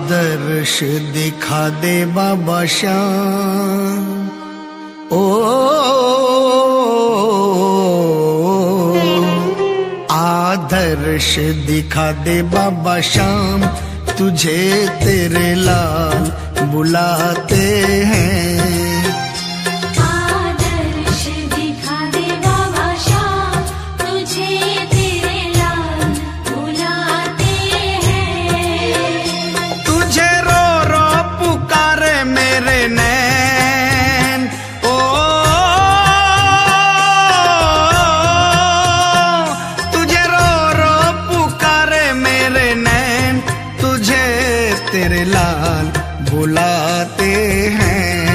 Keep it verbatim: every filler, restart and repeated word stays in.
आदर्श दिखा दे बाबा श्याम, ओ आदर्श दिखा दे बाबा श्याम, तुझे तेरे लाल बुलाते हैं। आदर्श दिखा दे बाबा श्याम, तुझे तेरे लाल बुलाते हैं। तुझे रो रो पुकारे मेरे नैन, ओ तुझे रो रो पुकारे मेरे नैन, तुझे तेरे लाल बुलाते हैं।